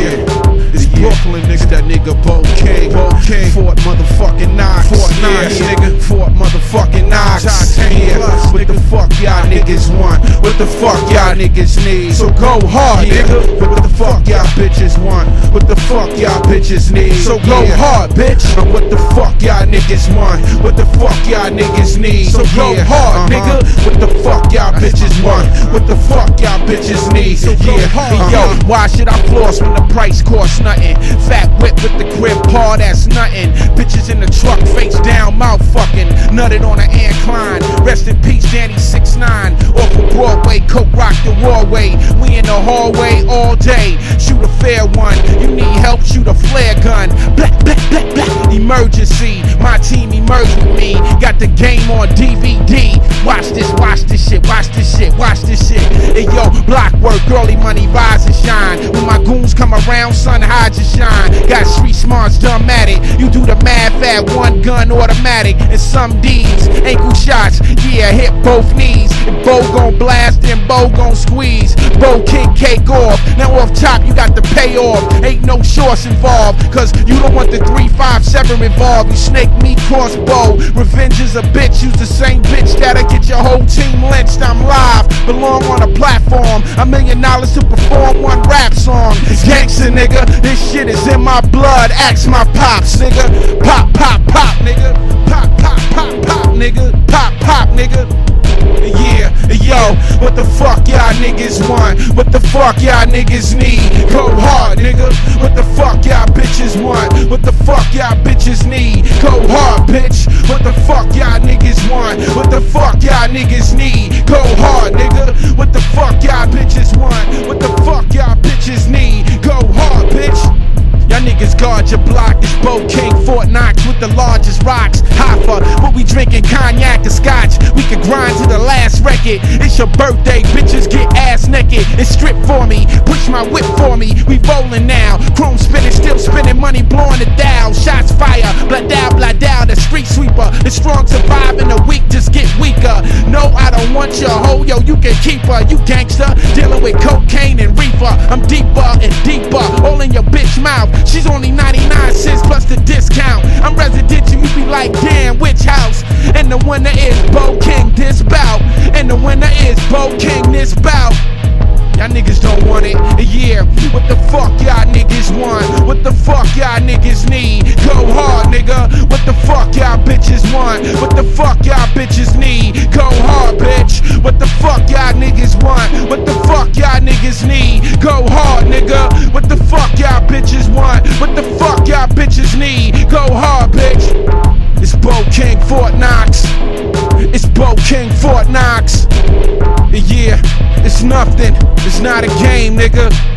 It's Brooklyn, nigga. That nigga Bo King. Fort motherfucking Knox. Nigga. Fort motherfucking Knox. What the fuck y'all niggas want? What the fuck y'all niggas need? So go hard, nigga. What the fuck y'all bitches want? What the fuck y'all bitches need? So go hard, bitch. And what the fuck y'all niggas want? What the fuck y'all niggas need? So go hard, nigga. What the fuck y'all bitches want? What the fuck y'all bitches need? So go hard. Yo, why should I floss when the price costs nothing? Fat whip with the crib paw, that's nothing. Bitches in the truck, face down, mouth fucking. Nutted on an incline. Rest in peace, Danny 6'9". Off of Broadway, coke rock the Warway. We in the hallway all day. Shoot a fair one. You need help, shoot a flare gun. Black, black, black, black. Emergency. My team emerged with me. Got the game on DVD. Watch this shit, watch this shit, watch this shit. Hey yo, block work, girly money, rise and shine. When my goons come around, son, hide your shine. Got street smarts, dumb at it. You do the mad fat, one gun automatic. And some D's, ankle shots, yeah, hit both knees. If Bo gon' blast, then Bo gon' squeeze. Bo King cake off, now off top you got the payoff. Ain't no shorts involved, cause you don't want the 357 involved. You snake me crossbow, revenge is a bitch. Use the same bitch that'll get your whole team lynched. I'm live, belong on a platform. $1 million to perform one rap song. Gangsta nigga, this shit is in my blood. Ask my pops, nigga. Pop, pop, pop, nigga. Pop, pop, pop, pop, nigga. Pop, pop, nigga. Yeah, yo, what the fuck y'all niggas want? What the fuck y'all niggas need? Go hard, nigga. What the fuck y'all bitches want? What the fuck y'all bitches need? Go hard, bitch. What the fuck y'all niggas want? What the fuck y'all niggas need? Go hard, nigga. What the fuck y'all bitches want? What the fuck y'all bitches need? Go hard, bitch. Y'all niggas guard your block. It's Bo King, Fort Knox with the largest rocks. Hoffa, but we drinking cognac and scotch. We can grind to the last record. It's your birthday, bitches get ass naked and strip for me. Push my whip for me. We rolling now. Chrome spinning, still spinning, money blowing it down. Shots fire, blah down, the street sweeper. The strong survive and the weak just get weaker. No, I don't want your hoe, yo, you can keep her. You gangster, dealing with cocaine and reefer. I'm deeper and deeper, all in your bitch mouth. She's only 99 cents plus the discount. I'm residential, you be like, damn, which house? And the winner is Bo King this bout. And the winner is Bo King this bout. Y'all niggas don't want it, yeah. What the fuck y'all niggas want? What the fuck y'all niggas need? Go hard, nigga. What the fuck y'all bitches want? What the fuck y'all bitches need? Go hard, bitch. What the fuck y'all niggas want? What the fuck y'all niggas need? Go hard, nigga. What the fuck y'all bitches want? What the fuck y'all bitches need? Go hard, bitch. It's Bo King, Fort Knox. It's Bo King, Fort Knox. Yeah, it's nothing. It's not a game, nigga.